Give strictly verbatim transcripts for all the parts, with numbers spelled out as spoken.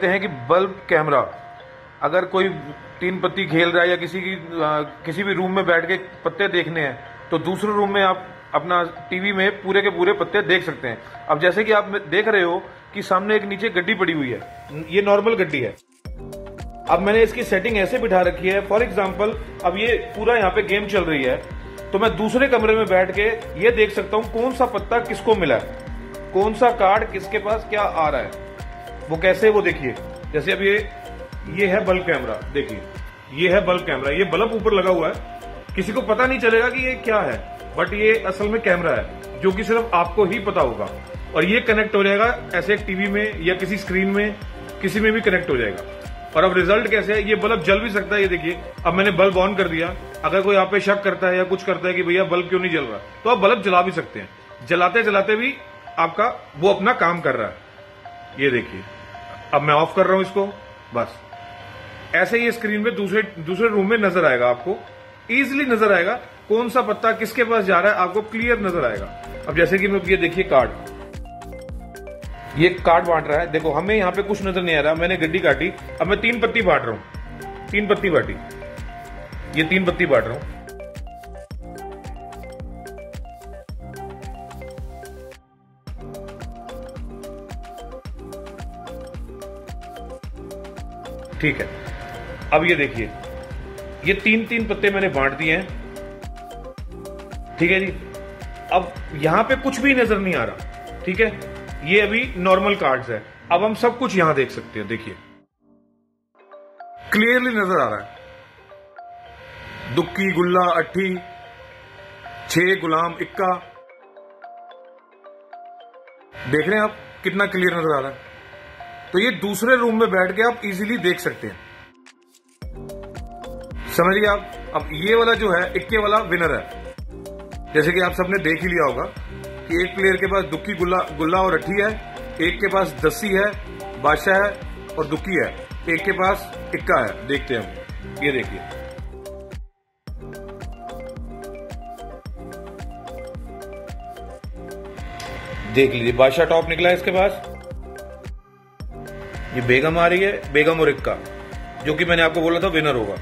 कहते हैं कि बल्ब कैमरा, अगर कोई तीन पत्ती खेल रहा है या किसी की आ, किसी भी रूम में बैठ के पत्ते देखने हैं तो दूसरे रूम में आप अपना टीवी में पूरे के पूरे पत्ते देख सकते हैं। अब जैसे कि आप देख रहे हो कि सामने एक नीचे गड्डी पड़ी हुई है, ये नॉर्मल गड्डी है। अब मैंने इसकी सेटिंग ऐसे बिठा रखी है, फॉर एग्जाम्पल अब ये पूरा यहाँ पे गेम चल रही है तो मैं दूसरे कमरे में बैठ के ये देख सकता हूँ कौन सा पत्ता किसको मिला है, कौन सा कार्ड किसके पास क्या आ रहा है। वो कैसे, वो देखिए, जैसे अब ये ये है बल्ब कैमरा, देखिए ये है बल्ब कैमरा, ये बल्ब ऊपर लगा हुआ है, किसी को पता नहीं चलेगा कि ये क्या है, बट ये असल में कैमरा है जो कि सिर्फ आपको ही पता होगा। और ये कनेक्ट हो जाएगा ऐसे एक टीवी में या किसी स्क्रीन में, किसी में भी कनेक्ट हो जाएगा। और अब रिजल्ट कैसे है, ये बल्ब जल भी सकता है, ये देखिए अब मैंने बल्ब ऑन कर दिया। अगर कोई आप पे शक करता है या कुछ करता है कि भैया बल्ब क्यों नहीं जल रहा, तो आप बल्ब जला भी सकते हैं, जलाते जलाते भी आपका वो अपना काम कर रहा है। ये देखिए अब मैं ऑफ कर रहा हूं इसको, बस ऐसे ही स्क्रीन पे दूसरे दूसरे रूम में नजर आएगा, आपको इजीली नजर आएगा कौन सा पत्ता किसके पास जा रहा है, आपको क्लियर नजर आएगा। अब जैसे कि मैं ये देखिए कार्ड, ये कार्ड बांट रहा है, देखो हमें यहाँ पे कुछ नजर नहीं आ रहा, मैंने गड्डी काटी, अब मैं तीन पत्ती बांट रहा हूं, तीन पत्ती बांटी, ये तीन पत्ती बांट रहा हूं। ठीक है, अब ये देखिए ये तीन तीन पत्ते मैंने बांट दिए हैं, ठीक है जी। अब यहां पे कुछ भी नजर नहीं आ रहा, ठीक है, ये अभी नॉर्मल कार्ड्स है। अब हम सब कुछ यहां देख सकते हैं, देखिए क्लियरली नजर आ रहा है, दुक्की, गुल्ला, अट्ठी, छह, गुलाम, इक्का, देख रहे हैं आप कितना क्लियर नजर आ रहा है। तो ये दूसरे रूम में बैठ के आप इजीली देख सकते हैं, समझिए आप। अब ये वाला जो है इक्के वाला विनर है, जैसे कि आप सबने देख ही लिया होगा कि एक प्लेयर के पास दुक्की, गुल्ला गुल्ला और अट्ठी है, एक के पास दस्सी है, बादशाह है और दुक्की है, एक के पास इक्का है। देखते हैं हम, ये देखिए देख लीजिए, बादशाह टॉप निकला है इसके पास, ये बेगम आ रही है, बेगम और इक्का, जो कि मैंने आपको बोला था विनर होगा।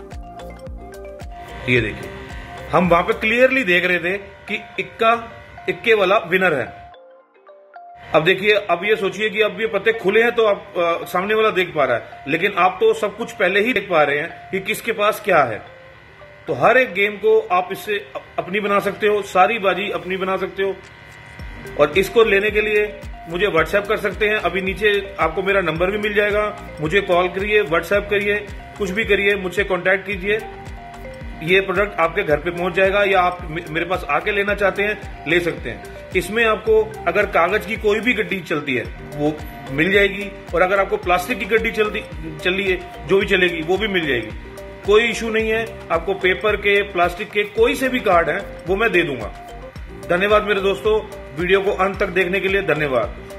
ये देखिए हम वहां पे क्लियरली देख रहे थे कि इक्का इक्के वाला विनर है। अब देखिए, अब ये सोचिए कि अब ये पत्ते खुले हैं तो आप आ, सामने वाला देख पा रहा है, लेकिन आप तो सब कुछ पहले ही देख पा रहे हैं कि किसके पास क्या है। तो हर एक गेम को आप इससे अपनी बना सकते हो, सारी बाजी अपनी बना सकते हो। और इसको लेने के लिए मुझे व्हाट्सएप कर सकते हैं, अभी नीचे आपको मेरा नंबर भी मिल जाएगा, मुझे कॉल करिए, व्हाट्सएप करिए, कुछ भी करिए, मुझसे कांटेक्ट कीजिए। ये प्रोडक्ट आपके घर पे पहुंच जाएगा, या आप मेरे पास आके लेना चाहते हैं ले सकते हैं। इसमें आपको अगर कागज की कोई भी गड्डी चलती है वो मिल जाएगी, और अगर आपको प्लास्टिक की गड्डी चलती चली है जो भी चलेगी वो भी मिल जाएगी, कोई इशू नहीं है। आपको पेपर के, प्लास्टिक के कोई से भी कार्ड है वो मैं दे दूंगा। धन्यवाद मेरे दोस्तों, वीडियो को अंत तक देखने के लिए धन्यवाद।